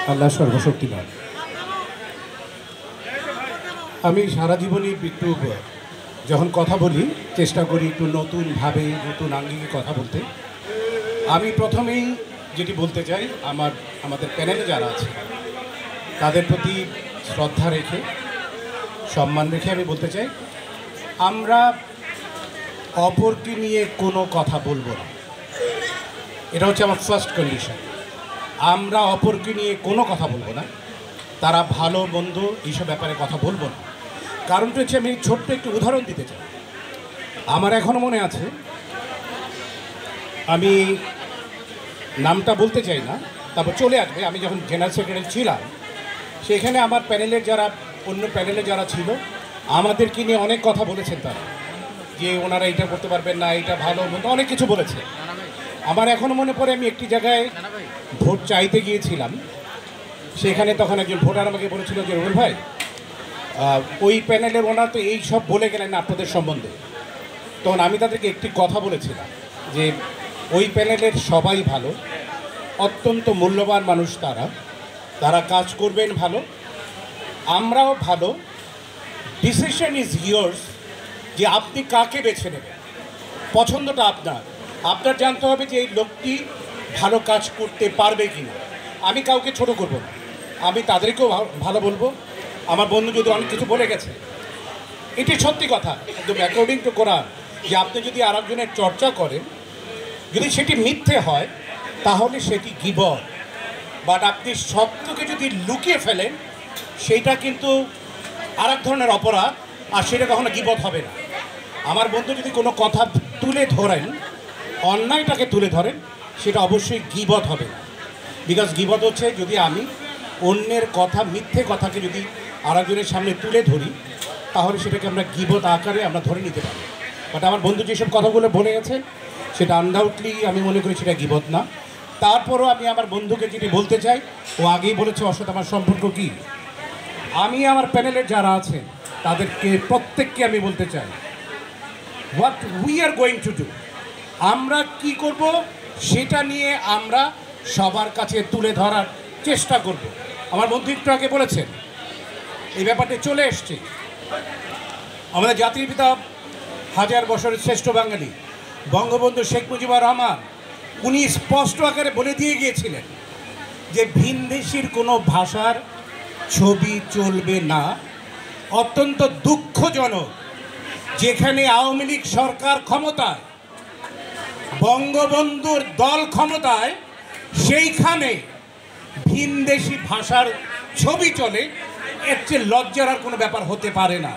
আল্লাহ সর্বশক্তিমান। আমি সারা জীবনই একটু যখন কথা বলি চেষ্টা করি একটু নতুনভাবে নতুন আঙ্গিকে কথা বলতে। আমি প্রথমেই যেটি বলতে চাই, আমাদের প্যানেলে যারা আছে তাদের প্রতি শ্রদ্ধা রেখে সম্মান রেখে আমি বলতে চাই, আমরা অপরকে নিয়ে কোনো কথা বলবো না। এটা হচ্ছে আমার ফার্স্ট কন্ডিশন। আমরা অপরকে নিয়ে কোনো কথা বলবো না, তারা ভালো মন্দ এইসব ব্যাপারে কথা বলবো না। কারণটা হচ্ছে, আমি ছোট্ট একটু উদাহরণ দিতে চাই। আমার এখনও মনে আছে, আমি নামটা বলতে চাই না, তারপর চলে আসবে, আমি যখন জেনারেল সেক্রেটারি ছিলাম সেখানে আমার প্যানেলের যারা অন্য প্যানেলে যারা ছিল আমাদেরকে নিয়ে অনেক কথা বলেছেন তারা, যে ওনারা এটা করতে পারবেন না, এটা ভালো মন্দ অনেক কিছু বলেছে। আমার এখনও মনে পড়ে, আমি একটি জায়গায় ভোট চাইতে গিয়েছিলাম, সেখানে তখন একজন ভোটার আমাকে বলেছিল যে রুবেল ভাই, ওই প্যানেলের ওনারা তো এই সব বলে গেলেন আপনাদের সম্বন্ধে। তখন আমি তাদেরকে একটি কথা বলেছিলাম যে ওই প্যানেলের সবাই ভালো, অত্যন্ত মূল্যবান মানুষ, তারা কাজ করবেন ভালো, আমরাও ভালো। ডিসিশন ইজ ইয়োর্স, যে আপনি কাকে বেছে নেবেন, পছন্দটা আপনার জানতে হবে যে এই লোকটি ভালো কাজ করতে পারবে কি না। আমি কাউকে ছোট করব না, আমি তাদেরকেও ভালো বলবো। আমার বন্ধু যদি অনেক কিছু বলে গেছে, এটি সত্যি কথা, একদম অ্যাকর্ডিং টু কোরআন, যে আপনি যদি আরেকজনের চর্চা করেন, যদি সেটি মিথ্যে হয় তাহলে সেটি গীবত। বাট আপনি সত্যকে যদি লুকিয়ে ফেলেন সেইটা কিন্তু আরেক ধরনের অপরাধ, আর সেটা কখনো গীবত হবে না। আমার বন্ধু যদি কোনো কথা তুলে ধরেন, অন্যায়টাকে তুলে ধরেন, সেটা অবশ্যই গীবত হবে না। বিকজ গীবত হচ্ছে যদি আমি অন্যের কথা, মিথ্যে কথাকে যদি আরেকজনের সামনে তুলে ধরি, তাহলে সেটাকে আমরা গীবত আকারে আমরা ধরে নিতে পারি। বাট আমার বন্ধু যেসব কথাগুলো বলে গেছে সেটা আনডাউটলি আমি মনে করি সেটা গীবত না। তারপরও আমি আমার বন্ধুকে যেটি বলতে চাই, ও আগেই বলেছে ওর সাথে আমার সম্পর্ক কী। আমি আমার প্যানেলের যারা আছে তাদেরকে প্রত্যেককে আমি বলতে চাই, what we are going to do, আমরা কি করব সেটা নিয়ে আমরা সবার কাছে তুলে ধরার চেষ্টা করব। আমার বন্ধু একটু আগে বলেছেন এই ব্যাপারটা চলে এসছে। আমাদের জাতির পিতা, হাজার বছরের শ্রেষ্ঠ বাঙালি বঙ্গবন্ধু শেখ মুজিবুর রহমান, উনি স্পষ্ট আকারে বলে দিয়ে গিয়েছিলেন যে ভিনদেশির কোনো ভাষার ছবি চলবে না। অত্যন্ত দুঃখজনক, যেখানে আওয়ামী লীগ সরকার ক্ষমতায়, বঙ্গবন্ধুর দল ক্ষমতায়, সেইখানে ভিনদেশি ভাষার ছবি চলে, এর চেয়ে লজ্জার আর কোনো ব্যাপার হতে পারে না।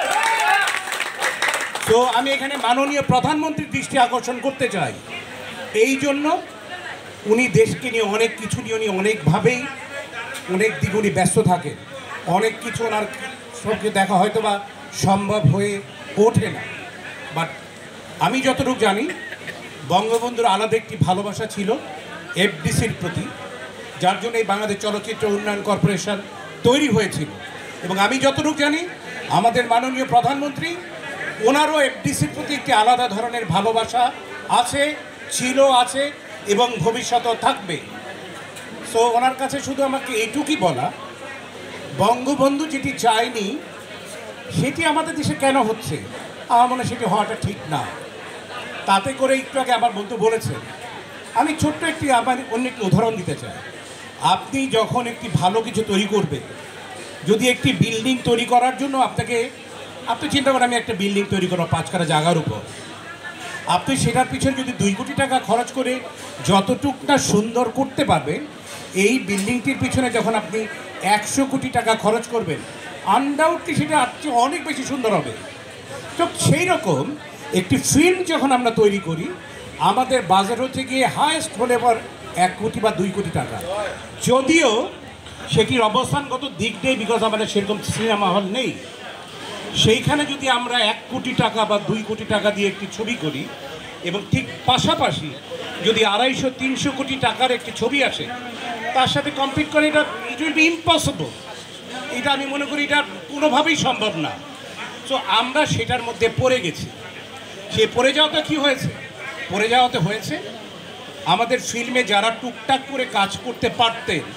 তো আমি এখানে মাননীয় প্রধানমন্ত্রীর দৃষ্টি আকর্ষণ করতে চাই। এই জন্য উনি দেশকে নিয়ে অনেক কিছু নিয়ে উনি অনেকভাবেই অনেক দিক উনি ব্যস্ত থাকেন, অনেক কিছু ওনার সবকে দেখা হয়তো বা সম্ভব হয়ে ওঠে না। বাট আমি যতটুকু জানি, বঙ্গবন্ধুর আলাদা একটি ভালোবাসা ছিল এফডিসির প্রতি, যার জন্য এই বাংলাদেশ চলচ্চিত্র উন্নয়ন কর্পোরেশন তৈরি হয়েছিল। এবং আমি যতটুকু জানি, আমাদের মাননীয় প্রধানমন্ত্রী, ওনারও এফডিসির প্রতি একটি আলাদা ধরনের ভালোবাসা আছে, ছিল, আছে এবং ভবিষ্যতেও থাকবে। সো ওনার কাছে শুধু আমাকে এইটুকুই বলা, বঙ্গবন্ধু যেটি চায়নি সেটি আমাদের দেশে কেন হচ্ছে, আমার মনে হয় সেটি হওয়াটা ঠিক না। তাতে করে একটু আগে আমার বন্ধু বলেছেন, আমি ছোট্ট একটি অন্য একটি উদাহরণ দিতে চাই। আপনি যখন একটি ভালো কিছু তৈরি করবেন, যদি একটি বিল্ডিং তৈরি করার জন্য আপনি চিন্তা করেন আমি একটা বিল্ডিং তৈরি করবো 5 কাঠা জায়গার উপর, আপনি সেটার পিছনে যদি 2 কোটি টাকা খরচ করে যতটুকটা সুন্দর করতে পারবেন, এই বিল্ডিংটির পিছনে যখন আপনি 100 কোটি টাকা খরচ করবেন, আনডাউটলি সেটা অনেক বেশি সুন্দর হবে। তো সেই রকম একটি ফিল্ম যখন আমরা তৈরি করি, আমাদের বাজেট হচ্ছে গিয়ে হায়েস্ট হলে পর 1 কোটি বা 2 কোটি টাকা। যদিও সেটির অবস্থানগত দিক নেই, বিকজ আমাদের সেরকম সিনেমা হল নেই। সেইখানে যদি আমরা 1 কোটি টাকা বা 2 কোটি টাকা দিয়ে একটি ছবি করি, এবং ঠিক পাশাপাশি যদি 250-300 কোটি টাকার একটি ছবি আসে, তার সাথে কম্পিট করে, ইট উইল বি ইম্পসিবল। এটা আমি মনে করি এটা কোনোভাবেই সম্ভব না। সো আমরা সেটার মধ্যে পড়ে গেছি। সে পড়ে যাওয়াতে কী হয়েছে? পড়ে যাওয়াতে হয়েছে আমাদের ফিল্মে যারা টুকটাক করে কাজ করতে পারতেন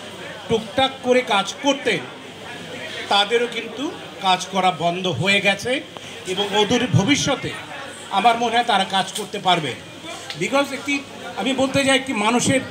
টুকটাক করে কাজ করতেন তাদেরও কিন্তু কাজ করা বন্ধ হয়ে গেছে এবং অদূর ভবিষ্যতে আমার মনে হয় তারা কাজ করতে পারবে। বিকজ আমি বলতে চাই একটি মানুষের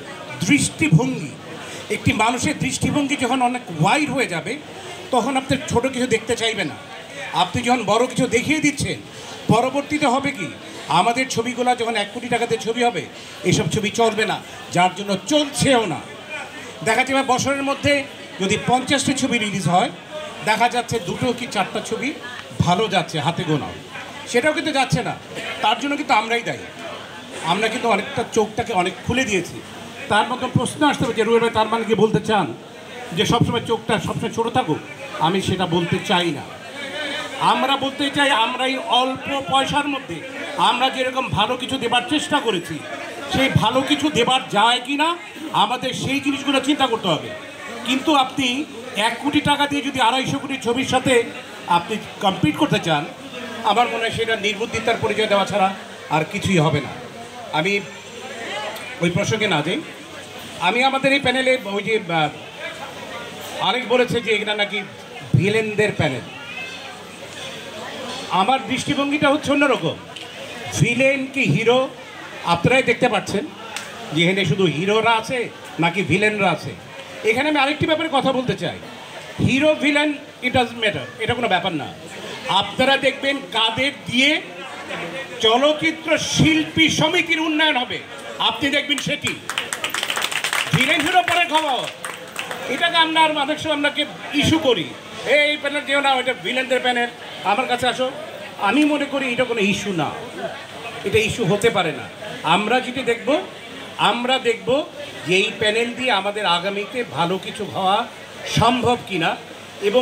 দৃষ্টিভঙ্গি যখন অনেক ওয়াইড হয়ে যাবে তখন আপনি ছোট কিছু দেখতে চাইবে না। আপনি যখন বড় কিছু দেখিয়ে দিচ্ছেন, পরবর্তীতে হবে কি, আমাদের ছবিগুলো যখন 1 কোটি টাকাতে ছবি হবে এসব ছবি চলবে না, যার জন্য চলছেও না। দেখা যাবে বছরের মধ্যে যদি 50টি ছবি রিলিজ হয়, দেখা যাচ্ছে 2 কি 4টা ছবি ভালো যাচ্ছে, হাতে গোনা, সেটাও কিন্তু যাচ্ছে না। তার জন্য কিন্তু আমরাই দায়ী। আমরা কিন্তু অনেকটা চোখটাকে অনেক খুলে দিয়েছি। তার মতো প্রশ্ন আসতে হবে যে রুবেল ভাই তার মানে কি বলতে চান যে সবসময় চোখটা সবসময় ছোটো থাকুক? আমি সেটা বলতে চাই না। আমরা বলতে চাই আমরা এই অল্প পয়সার মধ্যে আমরা যেরকম ভালো কিছু দেবার চেষ্টা করেছি, সেই ভালো কিছু দেবার যায় কি না আমাদের সেই জিনিসগুলো চিন্তা করতে হবে। কিন্তু আপনি 1 কোটি টাকা দিয়ে যদি 250 কোটি ছবির সাথে আপনি কম্পিট করতে চান, আমার মনে হয় সেটা নির্বুদ্ধিতার পরিচয় দেওয়া ছাড়া আর কিছুই হবে না। আমি ওই প্রসঙ্গে না যাই। আমি আমাদের এই প্যানেলে ওই যে আরেক বলেছে যে এখানে নাকি ভিলেনদের প্যানেল। আমার দৃষ্টিভঙ্গিটা হচ্ছে অন্যরকম। ভিলেন কি হিরো আপনারাই দেখতে পাচ্ছেন যে এখানে শুধু হিরোরা আছে নাকি ভিলেনরা আছে। এখানে আমি আরেকটি ব্যাপারে কথা বলতে চাই। Hero villain it doesn't matter, এটা কোনো ব্যাপার না। আপনারা দেখবেন কাদের দিয়ে চলচ্চিত্র শিল্পী সমিতির উন্নয়ন হবে, আপনি দেখবেন সেটি। ভিলেন হিরো পরে খবর, এটাকে আমরা আর অনেক সময় আপনাকে ইস্যু করি, এই প্যানেল যেও না, ওইটা ভিলেনদের প্যানেল, আমার কাছে আসো। আমি মনে করি এটা কোনো ইস্যু না, এটা ইস্যু হতে পারে না। আমরা যেটি দেখব, আমরা দেখব যে এই প্যানেল দিয়ে আমাদের আগামীতে ভালো কিছু হওয়া সম্ভব কিনা। এবং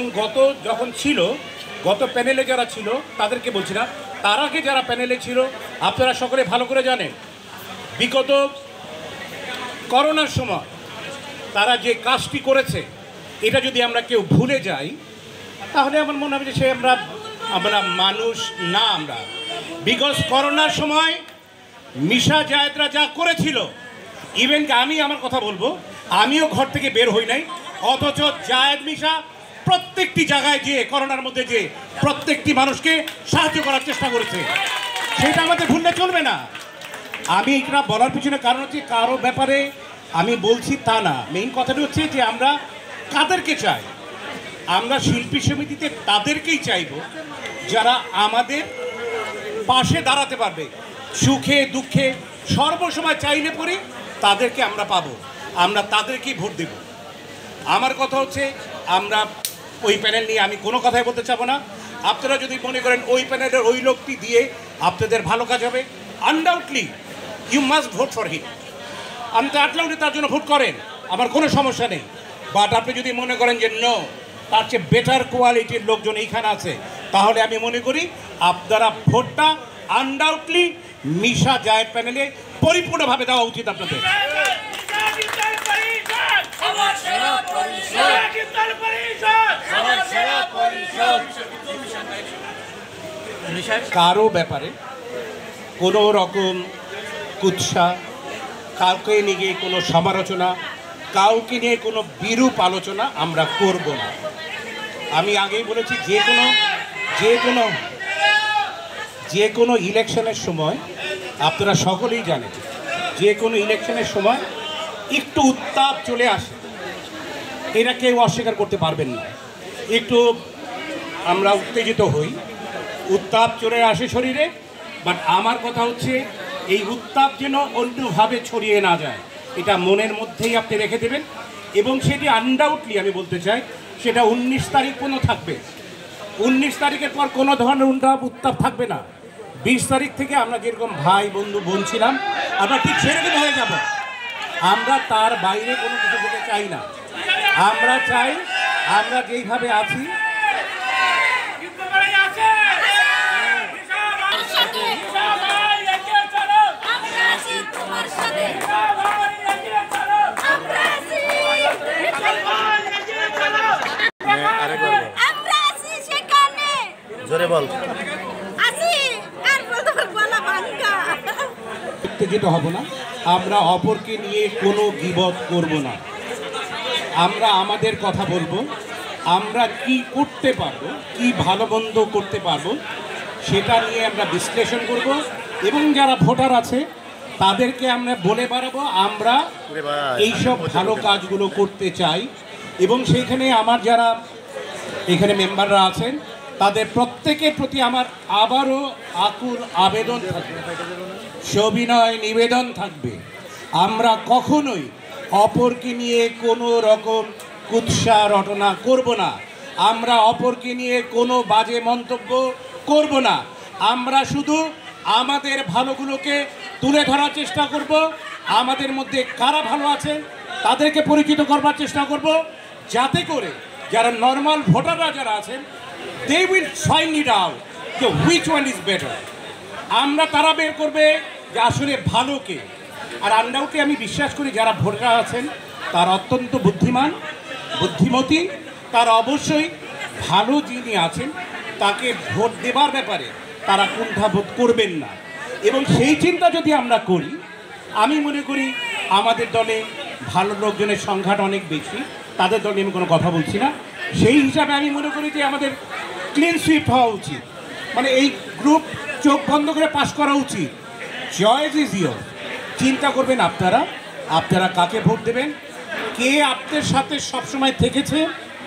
গত প্যানেলে যারা ছিল তাদেরকে বলছি না, তার আগে যারা প্যানেলে ছিল আপনারা সকলে ভালো করে জানেন, বিগত করোনার সময় তারা যে কাজটি করেছে এটা যদি আমরা কেউ ভুলে যাই তাহলে আমার মনে হবে যে সে আমরা মানুষ না। আমরা বিকজ করোনার সময় মিশা জায়েদরা যা করেছিল, ইভেন আমি আমার কথা বলবো, আমিও ঘর থেকে বের হই নাই, অথচ জায়েদ মিশা প্রত্যেকটি জায়গায় গিয়ে করোনার মধ্যে যে প্রত্যেকটি মানুষকে সাহায্য করার চেষ্টা করেছে, সেটা আমাদের ভুললে চলবে না। আমি এটা বলার পিছনে কারণ হচ্ছে কারো ব্যাপারে আমি বলছি তা না, মেইন কথাটি হচ্ছে যে আমরা কাদেরকে চাই। আমরা শিল্পী সমিতিতে তাদেরকেই চাইব যারা আমাদের পাশে দাঁড়াতে পারবে, সুখে দুঃখে সর্বসময় চাইলে পরে তাদেরকে আমরা পাবো, আমরা তাদেরকেই ভোট দেব। আমার কথা হচ্ছে আমরা ওই প্যানেল নিয়ে আমি কোনো কথাই বলতে চাবো না। আপনারা যদি মনে করেন ওই প্যানেলের ওই লোকটি দিয়ে আপনাদের ভালো কাজ হবে, undoubtedly you must vote for him. আপনি তো আটলাউডে তার জন্য ভোট করেন, আমার কোনো সমস্যা নেই। বাট আপনি যদি মনে করেন যে নো, তার চেয়ে বেটার কোয়ালিটির লোকজন এইখানে আছে, তাহলে আমি মনে করি আপনারা ভোটটা আনডাউটলি মিশা জায়েদ প্যানেলে পরিপূর্ণভাবে দেওয়া উচিত আপনাদের। কারো ব্যাপারে কোনো রকম কুৎসা, কাউকে নিয়ে কোনো সমালোচনা, কাউকে নিয়ে কোনো বিরূপ আলোচনা আমরা করব না। আমি আগেই বলেছি যে কোনো ইলেকশনের সময় আপনারা সকলেই জানেন, যে কোনো ইলেকশনের সময় একটু উত্তাপ চলে আসে, এটা কেউ অস্বীকার করতে পারবেন না। একটু আমরা উত্তেজিত হই, উত্তাপ চলে আসে শরীরে, বাট আমার কথা হচ্ছে এই উত্তাপ যেন অন্যভাবে ছড়িয়ে না যায়, এটা মনের মধ্যেই আপনি রেখে দেবেন। এবং সেটি আনডাউটলি আমি বলতে চাই সেটা 19 তারিখ পর্যন্ত থাকবে। 19 তারিখের পর কোনো ধরনের উত্তাপ থাকবে না। 20 তারিখ থেকে আমরা যেরকম ভাই বন্ধু বোন ছিলাম আমরা ঠিক সেরকম হয়ে যাব। আমরা তার বাইরে কোনো কিছু করতে চাই না। আমরা চাই আমরা যেইভাবে আছি জোরে বল, উত্তেজিত হব না, আমরা অপরকে নিয়ে কোনো গীবত করব না। আমরা আমাদের কথা বলবো, আমরা কি করতে পারবো, কি ভালো মন্দ করতে পারবো সেটা নিয়ে আমরা বিশ্লেষণ করব এবং যারা ভোটার আছে তাদেরকে আমরা বলে বেড়াবো আমরা এইসব ভালো কাজগুলো করতে চাই। এবং সেইখানে আমার যারা এখানে মেম্বাররা আছেন তাদের প্রত্যেকের প্রতি আমার আবারও আকুল আবেদন থাকবে, সবিনয় নিবেদন থাকবে, আমরা কখনোই অপরকে নিয়ে কোনো রকম কুৎসা রটনা করব না, আমরা অপরকে নিয়ে কোনো বাজে মন্তব্য করব না, আমরা শুধু আমাদের ভালোগুলোকে তুলে ধরার চেষ্টা করব, আমাদের মধ্যে কারা ভালো আছে তাদেরকে পরিচিত করবার চেষ্টা করব, যাতে করে যারা নর্মাল ভোটাররা যারা আছেন they will find it out যে which one is better। আমরা তারা বের করবে যে আসলে ভালো কে। আর আন্ডাউটে আমি বিশ্বাস করি যারা ভোটার আছেন তারা অত্যন্ত বুদ্ধিমান, বুদ্ধিমতী, তারা অবশ্যই ভালো যিনি আছেন তাকে ভোট দেবার ব্যাপারে তারা কুণ্ঠাবোধ করবেন না। এবং সেই চিন্তা যদি আমরা করি, আমি মনে করি আমাদের দলে ভালো লোকজনের সংখ্যাটা অনেক বেশি, তাদের দলে আমি কোনো কথা বলছি না, সেই হিসাবে আমি মনে করি যে আমাদের ক্লিন সুইপ হওয়া উচিত, মানে এই গ্রুপ চোখ বন্ধ করে পাশ করা উচিত। Choice is your. চিন্তা করবেন আপনারা, আপনারা কাকে ভোট দেবেন, কে আপনার সাথে সবসময় থেকেছে,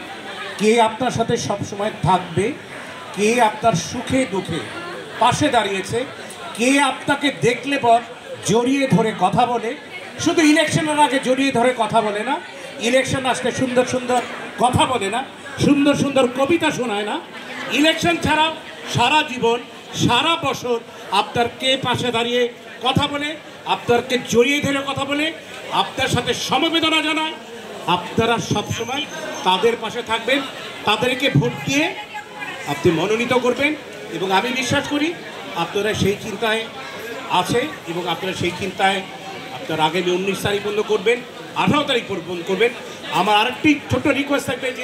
কে আপনার সাথে সবসময় থাকবে, কে আপনার সুখে দুঃখে পাশে দাঁড়িয়েছে, কে আপনাকে দেখলে পর জড়িয়ে ধরে কথা বলে, শুধু ইলেকশনের আগে জড়িয়ে ধরে কথা বলে না, ইলেকশন আসলে সুন্দর সুন্দর কথা বলে না, সুন্দর সুন্দর কবিতা শোনায় না, ইলেকশন ছাড়াও সারা জীবন সারা বছর আপনার কে পাশে দাঁড়িয়ে কথা বলে, আপনাকে জড়িয়ে ধরে কথা বলে, আপনার সাথে সমবেদনা জানায়, আপনারা সবসময় তাদের পাশে থাকবেন, তাদেরকে ভোট দিয়ে আপনি মনোনীত করবেন। এবং আমি বিশ্বাস করি আপনারা সেই চিন্তায় আছে এবং আপনারা সেই চিন্তায় আপনারা আগামী 19 তারিখ পর্যন্ত করবেন, 18 তারিখ পর্যন্ত করবেন। আমার আরেকটি ছোট্ট রিকোয়েস্ট থাকবে যে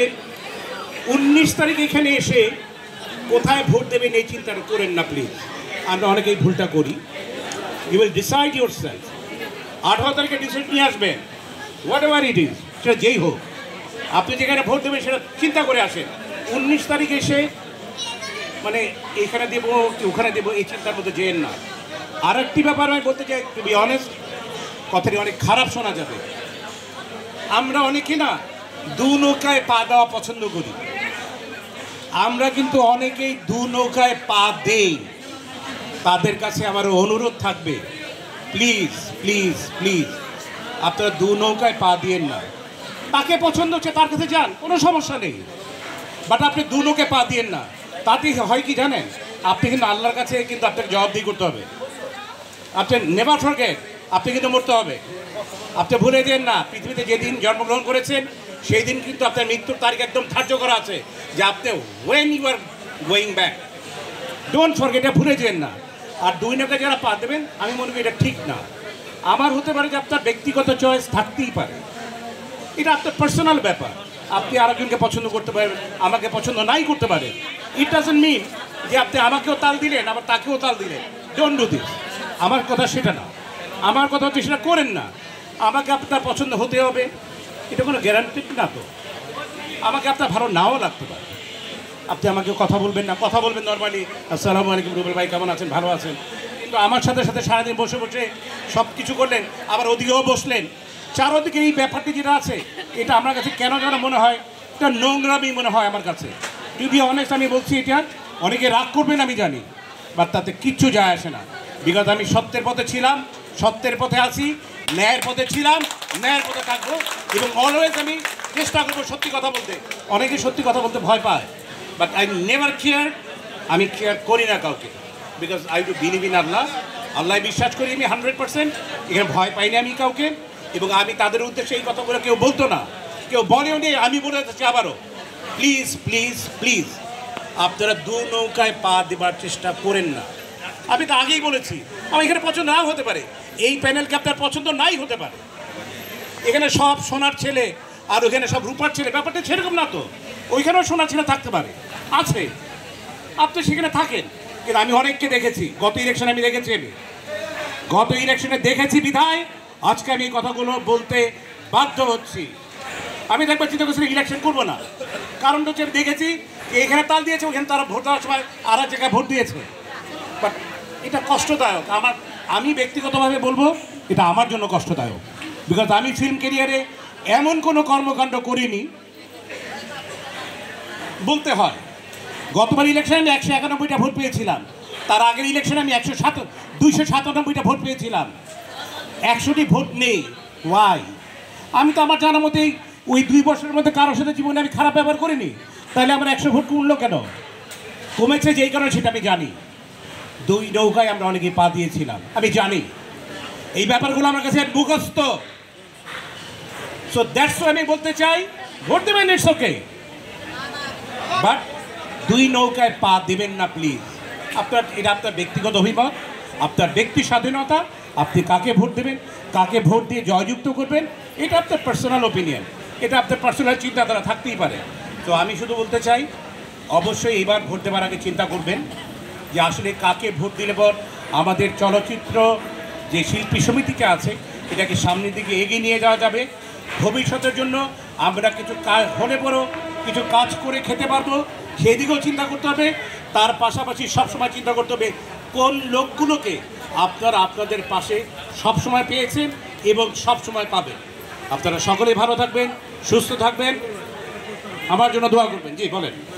19 তারিখ এখানে এসে কোথায় ভোট দেবেন এই চিন্তাটা করেন না প্লিজ, আমরা অনেকেই ভুলটা করি। You will decide yourself. 18 তারিখে ডিসিশন নিয়ে আসবেন, হোয়াট এভার ইট ইজ, সেটা যেই হোক, আপনি যেখানে ভোট দেবেন সেটা চিন্তা করে আসেন। 19 তারিখ এসে মানে এখানে দেবো কি ওখানে দেবো এই চিন্তার মধ্যে যেন না। আর একটি ব্যাপার আমি বলতে চাই, টু বি অনেস্ট, কথাটি অনেক খারাপ শোনা যাবে, আমরা অনেকে না দু নৌকায় পা দেওয়া পছন্দ করি, আমরা কিন্তু অনেকেই দু নৌকায় পা দেই। তাদের কাছে আমার অনুরোধ থাকবে, প্লিজ প্লিজ প্লিজ আপনারা দু নৌকায় পা দিয়েন না। তাকে পছন্দ হচ্ছে তার কাছে যান, কোনো সমস্যা নেই, বাট আপনি দু নৌকায় পা দিয়েন না। তাতে হয় কি জানেন, আপনি কিন্তু আল্লাহর কাছে কিন্তু আপনাকে জবাবদিহি করতে হবে। আপনি নেভার ফরগেট, আপনি কিন্তু মরতে হবে। আপনি ভুলে যেন না, পৃথিবীতে যেদিন জন্মগ্রহণ করেছেন সেই দিন কিন্তু আপনার মৃত্যুর তারিখ একদম ধার্য করা আছে, যে আপনি when you are going back, don't forget, এটা ভুলে যেন না। আর দুই নৌকায় যারা পা দেবেন, আমি মনে করি এটা ঠিক না। আমার হতে পারে যে আপনার ব্যক্তিগত চয়েস থাকতেই পারে, এটা আপনার পার্সোনাল ব্যাপার, আপনি আরেকজনকে পছন্দ করতে পারেন, আমাকে পছন্দ নাই করতে পারেন। ইট ডাজন্ট মিন যে আপনি আমাকেও তাল দিলেন আবার তাকেও তাল দিলেন। Don't do this. আমার কথা সেটা না, আমার কথা হচ্ছে সেটা করেন না। আমাকে আপনার পছন্দ হতে হবে এটা কোনো গ্যারান্টিড না তো, আমাকে আপনার ভালো নাও লাগতে পারে। আপনি আমাকে কথা বলবেন না, কথা বলবেন নর্মালি, আসসালামু আলাইকুম রুবেল ভাই কেমন আছেন, ভালো আছেন, কিন্তু আমার সাথে সাথে সারাদিন বসে বসে সব কিছু করলেন, আবার ওদিকেও বসলেন। চারোদিকে এই ব্যাপারটি যেটা আছে, এটা আমার কাছে কেন যেন মনে হয় এটা নোংরামি মনে হয় আমার কাছে। টু বি অনেস্ট আমি বলছি, এটা অনেকে রাগ করবেন আমি জানি, বাট তাতে কিচ্ছু যায় আসে না। বিগত আমি সত্যের পথে ছিলাম, সত্যের পথে আছি, ন্যায়ের পথে ছিলাম, ন্যায়ের পথে থাকবো, এবং অলওয়েজ আমি চেষ্টা করবো সত্যি কথা বলতে। অনেকে সত্যি কথা বলতে ভয় পায়, বাট আই নেভার কেয়ার, আমি কেয়ার করি না কাউকে, because I do believe in আল্লাহ। আল্লাহ বিশ্বাস করি আমি 100%, এখানে ভয় পাইনি আমি কাউকে। এবং আমি তাদের উদ্দেশ্যে এই কথাগুলো কেউ বলতো না, কেউ বলেও নেই, আমি বলে যাচ্ছি আবারও, প্লিজ প্লিজ প্লিজ আপনারা দু নৌকায় পা দেবার চেষ্টা করেন না। আমি তো আগেই বলেছি, আমার এখানে পছন্দ নাও হতে পারে, এই প্যানেলকে আপনার পছন্দ নাই হতে পারে, এখানে সব সোনার ছেলে আর ওখানে সব রূপার ছেলে, ব্যাপারটা সেরকম না তো। ওইখানেও সোনার ছেলে থাকতে পারে, আছে, আপনি সেখানে থাকেন। কিন্তু আমি অনেককে দেখেছি, গত ইলেকশনে আমি দেখেছি, গত ইলেকশনে দেখেছি বিধায় আজকে আমি এই কথাগুলো বলতে বাধ্য হচ্ছি। আমি দেখবার চিন্তা করছি ইলেকশন করবো না, কারণটা হচ্ছে আমি দেখেছি যে এখানে তাল দিয়েছে, ওখানে তারা ভোট দেওয়ার সময় আর এক জায়গায় ভোট দিয়েছে। বাট এটা কষ্টদায়ক, আমি ব্যক্তিগতভাবে বলবো এটা আমার জন্য কষ্টদায়ক, বিকজ আমি ফিল্ম ক্যারিয়ারে এমন কোনো কর্মকাণ্ড করিনি বলতে হয়। গতবার ইলেকশনে আমি 191টা ভোট পেয়েছিলাম, তার আগের ইলেকশনে আমি 297টা ভোট পেয়েছিলাম, 100টি ভোট নেই। ওয়াই? আমি তো আমার জানা মতেই ওই 2 বছরের মধ্যে কারোর সাথে জীবনে আমি খারাপ ব্যবহার করিনি, তাহলে আমার 100 ভোট কমলো কেন? কমেছে যেই কারণে সেটা আমি জানি। 2 নৌকায় আমরা অনেকেই পা দিয়েছিলাম, আমি জানি এই ব্যাপারগুলো আমার কাছে মুখস্থ। সো দ্যাটস আমি বলতে চাই, ভোট দেবেন ইটস ওকে, বাট 2 নৌকায় পা দেবেন না প্লিজ। এটা আপনার ব্যক্তিগত অভিমত, আপনার ব্যক্তি স্বাধীনতা, আপনি কাকে ভোট দেবেন, কাকে ভোট দিয়ে জয়যুক্ত করবেন, এটা আপনার পার্সোনাল ওপিনিয়ন, এটা আপনার পার্সোনাল চিন্তাধারা থাকতেই পারে। তো আমি শুধু বলতে চাই, অবশ্যই এবার ভোট দেওয়ার আগে চিন্তা করবেন যে আসলে কাকে ভোট দিলে পর আমাদের চলচ্চিত্র যে শিল্পী সমিতিটা আছে এটাকে সামনের দিকে এগিয়ে নিয়ে যাওয়া যাবে। ভবিষ্যতের জন্য আমরা কিছু কাজ হলে বড় কিছু কাজ করে খেতে পারবো, সেই দিকেও চিন্তা করতে হবে। তার পাশাপাশি সবসময় চিন্তা করতে হবে কোন লোকগুলোকে আপনারা আপনাদের পাশে সবসময় পেয়েছেন এবং সবসময় পাবেন। আপনারা সকলেই ভালো থাকবেন, সুস্থ থাকবেন, আমার জন্য দোয়া করবেন। জি বলেন।